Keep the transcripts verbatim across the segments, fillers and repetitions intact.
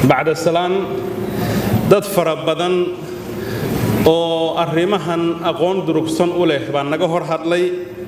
بعد السلام dad fara badan oo arrimahan aqoon durugsan u leh baan naga hor hadlay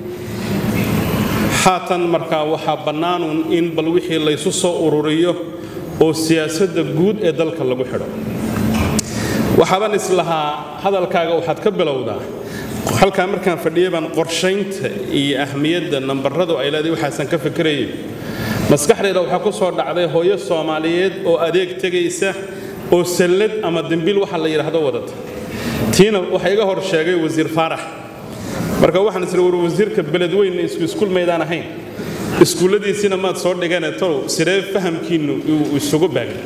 haatan markaa waxa bannaan in bal wixii la isu soo ururiyo oo siyaasadda guud ee dalka lagu xidho waxaan islahaa hadalkaaga waxaad ka bilowdaa halka markaan fadhiyay baan qorsheynta iyo ahmiyadda nambarradu ay leedahay waxaan ka fikiray maskaxdayda waxa ku soo dhacday hooyo Soomaaliyeed oo adeeg tagaysa oo salad ama dambil waxa la yiraahdo wadada tiina waxa iga hor sheegay wasiir Faarax marka waxaan isla war wasiirka beledweyne isku iskuul meedaan ahayn iskuuladiisina ma soo dhiganay tolo sidee fahamkiinu isugu baagay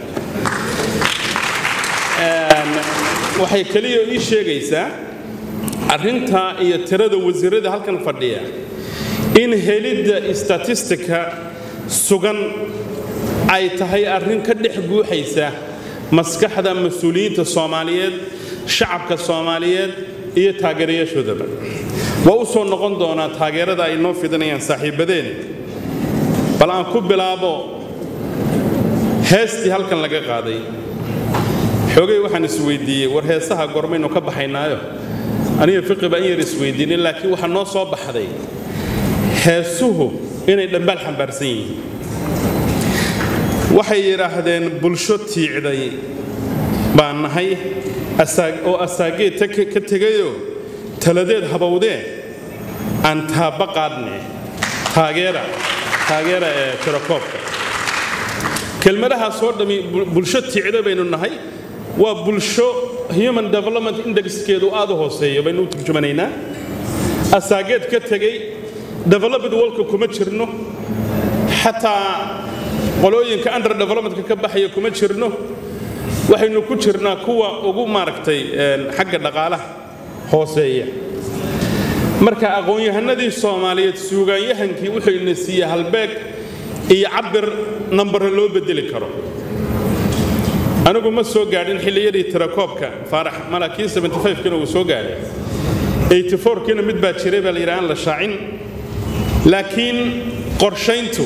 een waxay kaliya ii sheegaysaa arrinta iyo tirada wasiirada halkan fadhiya in helidda statistika sugan ay tahay arrin ka dhex guuxaysa maskaxda mas'uuliyiinta Soomaaliyeed shacabka Soomaaliyeed iyo taageerayaashooda waa u soo noqon doona taageerada ay noo fidanayaan saaxiibadeen bal aan ku bilaabo heestii halkan laga qaaday xogay waxaan is weydiiyay war heesaha gormayno ka baxaynaayo aniga fiqi baan yar is weydiinay laakiin waxa noo soo baxday heesuhu inay dhambaal xambaarsan yihiin waxay yiraahdeen bulsho tiicday baan nahay asaag oo asaageed ka tagayo taladeed habawdee aan taaba qaadne taageera taageera ee tirakoobka kelmadaha soo dhami bulsho tiicday baynu nahay waa bulsho human development indexkeedu aad u hooseeyo baynu turjumanaynaa asaageed ka tagay developed worldka kuma jirno xataa qolooyinka under development ka baxaya kuma jirno waxaynu ku jirnaa kuwa ugu maaragtay xagga dhaqaalaha hooseeya marka aqoon-yahanadii Soomaaliyeed suugaanyahankii wuxuu ina siiyay halbeeg iyo cabir number loo bedeli karo anigu ma soo gaadhin xilliyadii tirakoobka Faarax malaakiin seventy-five kana uu soo gaaray eighty-four kana mid baa jiray bal Iiraan la shaacin laakiin qorsheyntu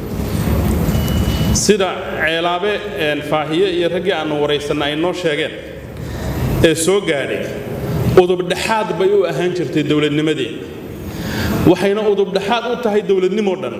sida ceelaabe een faahiye iyo ragii aan wareysanay ay noo sheegeen ee soo gaaray udub dhaxaad bay u ahaan jirtay dawladnimadii waxayna udub dhaxaad u tahay dawladnimo dhan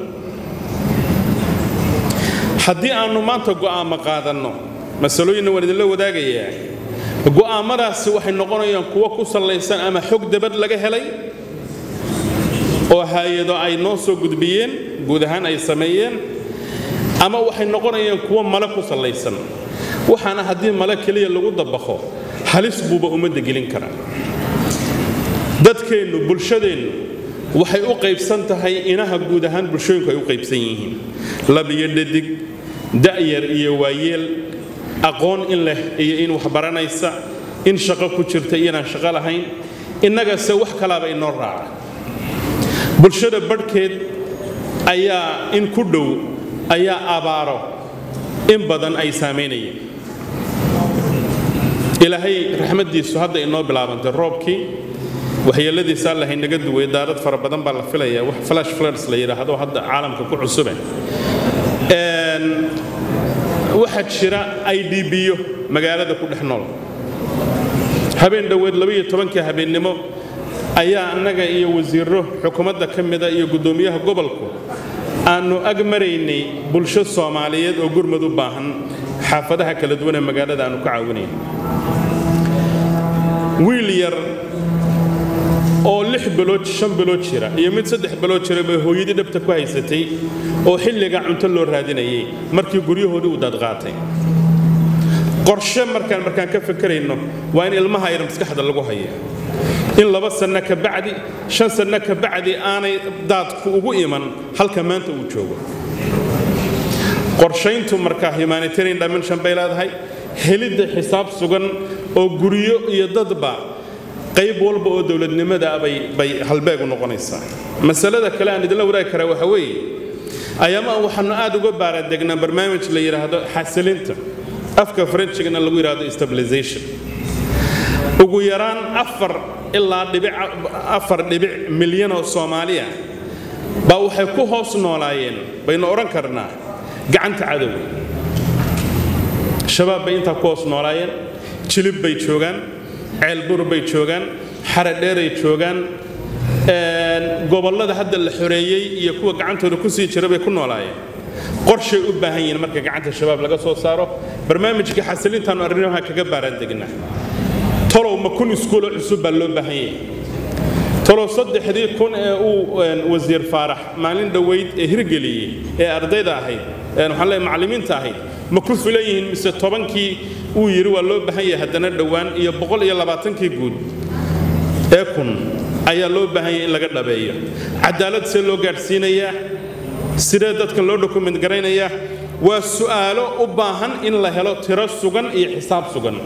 haddii aanu maanta go'aamo qaadano masalooyinna waan idin la wadaagayaa go'aamadaasi waxay noqonayaan kuwa ku salaysan ama xog dabad laga helay oo hay'ado ay noo soo gudbiyeen guud ahaan ay sameeyeen ama waxay noqonayaan kuwa mala ku salaysan waxaana hadii mala kaliya lagu dabaqo halis buuba umada gelin kara dadkeenu bulshadeenu waxay u qaybsan tahay inaha guud ahaan bulshooyinku ay u qaybsan yihiin labiyo dhadig da'yar iyo waayeel aqoon in leh iyo in wax baranaysa in shaqo ku jirta iyo inaan shaqo lahayn innaga se wax kalaaba inoo raaca bulshada badhkeed ayaa in ku dhow ayaa abaaro in badan ay saameynayeen ilaahay raxmadiisu hadda inoo bilaabantay roobkii waxyeeladiisa Allah inaga duway daarad fara badan baa la filayaa wax flash floods la yiraahdo hadda caalamka ku cusub een waxa jira I D B yo magaalada ku dhex nool habeen dhaweed laba iyo toban habeenimo ayaa annaga iyo wasiirro xukuumadda kamida iyo gudoomiyaha gobolku aanu agmaraynay bulsho Soomaaliyeed oo gurmad u baahan xaafadaha kala duwan ee magaalada aanu ka caawinay wiil yar oo lix bilood shan bilood jira iyo mid saddex bilood jira bay hooyadii dhabta ku haysatay oo xilliga cunto loo raadinayay markii guryahoodii u dad qaatay qorshe markaan markaan ka fikirayno waa in ilmaha yar maskaxda lagu hayo in laba sano ka bacdi shan sano ka bacdi aanay daadku ugu iman halka maanta uu joogo qorsheyntu markaa humanitarian dimension bay leedahay helidda xisaab sugan oo guriyo iyo dadba qayb walba oo dawladnimada bay bay halbeeg u noqonaysaa masalada kale aan idin la wadaag karaa waxa weeye ayaama waxaanu aad uga baaradegnaa barnaamij la yiraahdo xasilinta afka French-gana lagu yiraahdo stabilization ugu yaraan afar ilaa dhibic afar dhibic milyan oo Soomaaliya ba waxay ku hoos noolaayeen bayna oran karnaa gacanta cadawga shabaab bay inta ku hoos noolaayeen jilib bay joogaan ceel bur bay joogaan xaradheer ay joogaan een gobolada hadda la xoreeyay iyo kuwa gacantooda ku sii jira bay ku noolaayeen qorshe u baahan yihiin marka gacanta shabaab laga soo saaro barnaamijka xasilintan arrimaha kaga baaran degnaa tolow ma kun iskuul cusub baa loo baahan yahay tolow saddexdii kun ee uu wasiir faarax maalin dhaweyd ee hirgeliyay ee ardayda ahayd ee waxa la macallimiinta ahayd ma ku filayihiin mise tobankii uu yiri waa loo baahan yahay haddana dhawaan iyo boqol iyo labaatan-kii guud ee kun ayaa loo baahan yahay in laga dhabeeyo cadaalad si loo gaarsiinayaa sida dadka loo document garaynaya waa su'aalo u baahan in la helo tiro sugan iyo xisaab sugan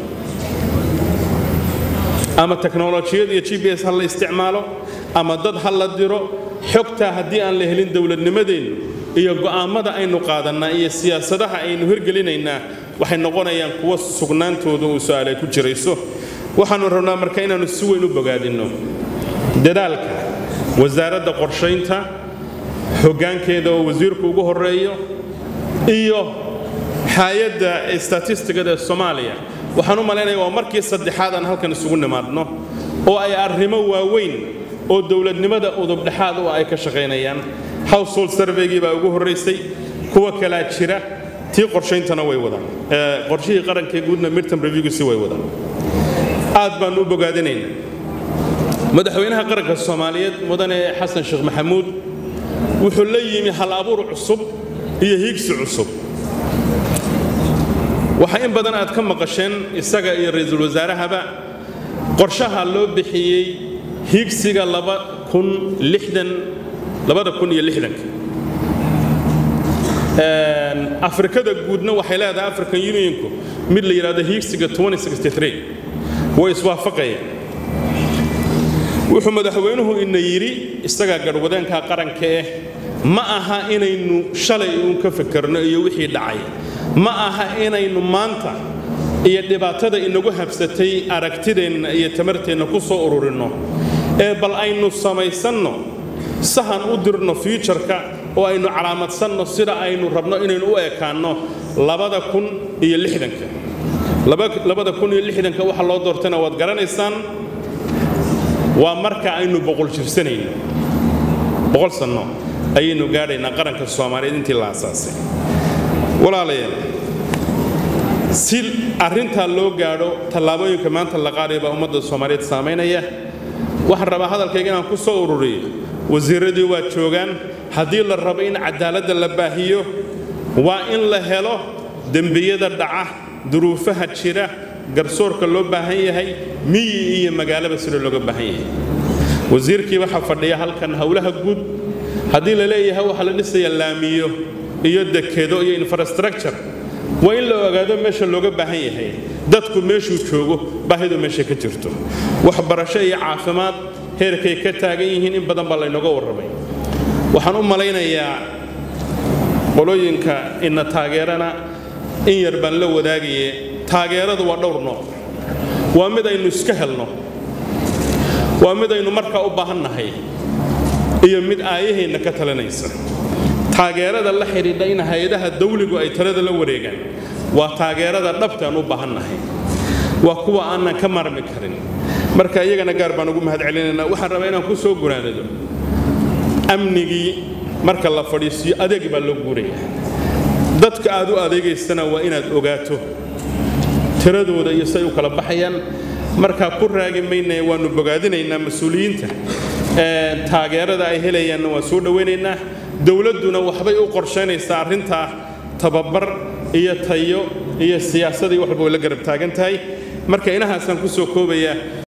ama teknolojiyad iyo G P S hal la isticmaalo ama dad hal la diro xogta haddii aan la helin dawladnimadeenu iyo go'aamada aynu qaadanaa iyo siyaasadaha aynu hirgelinaynaa waxay noqonayaan kuwa sugnaantooda uu su'aal ay ku jirayso waxaanu rabnaa marka inaanu si weyn u bogaadino dadaalka wasaaradda qorshaynta hoggaankeeda oo wasiirku ugu horeeyo iyo hay'adda statisticada Soomaaliya waxaan u maleynayaa waa markii saddexaad aan halkan isugu nimaadno oo ay arrimo waaweyn oo dawladnimada udub dhaxaad oo ay ka shaqeynayaan household survey baa ugu horeysay kuwa kala jira tii qorshayntana way wadaan ee qorshihii qaranka guudna midterm review si way wadaan aad baan u bogaadinaynaa madaxweynaha qaranka Soomaaliyeed mudane Xasan Sheekh Maxamuud wuxuu la yimi hal abuur cusub iyo hiigsi cusub waxa in badan aad ka maqasheen isaga iyo ra'iisul wasaarahaba qorshaha loo bixiyay hiigsiga laba kun lixdan labada kun iyo lixdan een Afrikada guudna waxay leedahay African Unionku mid la yiraahdo hiigsiga twenty sixty-three way iswaafaqayeen wuxuu madaxweynuhu inna yiri isaga garwadeenka qaranka ee ma aha inaynu shalay uun ka fikirno iyo wixii dhacay ma aha inaynu maanta iyo dhibaatada inagu habsatay aragtideena iyo tamarteena ku soo ururino ee bal aynu samaysanno sahan u dirno future-ka oo aynu calaamadsanno sida aynu rabno inaynu u ekaano labada kun iyo lixdan-ka labada kun iyo lixdan-ka waxa loo doortana waad garanaysaan waa marka aynu boqol jirsanayno boqol sano ayaynu gaadhaynaa qaranka Soomaaliyeed intii la aasaasay walaalayaal si arrinta loo gaadho tallaabooyinka maanta la qaaday baa ummadda Soomaaliyeed saameynaya waxaan rabaa hadalkayga inaan ku soo ururiyo wasiiradii waa joogaan haddii la rabo in cadaaladda la baahiyo waa in la helo dembiyada dhaca duruufaha jira garsoorka loo baahan yahay miyi iyo magaalada sida looga baahan yahay wasiirkii waxa fadhiya halkan hawlaha guud haddii la leeyahay waxa la dhisayaa laamiyo iyo dekedo iyo infrastructure waa in la ogaado meesha looga baahan yahay dadku meeshuu joogo baahidu meesha ka jirto waxbarasho iyo caafimaad heerkay ka taagan yihiin in badan baa laynooga warramay waxaan u malaynayaa qolooyinka inna taageerana in yar baan la wadaagayay taageeradu waa dhowr nooc waa mid aynu iska helno waa mid aynu markaa u baahannahay iyo mid aayaheenna ka talanaysa taageerada la xiriidha in hay'adaha dawligu ay talada la wareegaan waa taageerada dhabta aan u baahannahay waa kuwa aanan ka marmi karin marka iyagana gaar baan ugu mahad celinaynaa waxaan rabaa inaan ku soo gunaanado amnigii marka la fadhiisiyo adeeg baa loo guurayaa dadka aad u adeegaysana waa inaad ogaato tiradooda iyo say u kala baxayaan marka ku raagi maynaa waanu bogaadinaynaa mas'uuliyiinta ee taageerada ay helayaan waa soo dhaweynaynaa dawladuna waxbay u qorsheynaysaa arrinta tababar iyo tayo iyo siyaasadii waxba la garab taagan tahay marka inahaasaan ku soo koobaya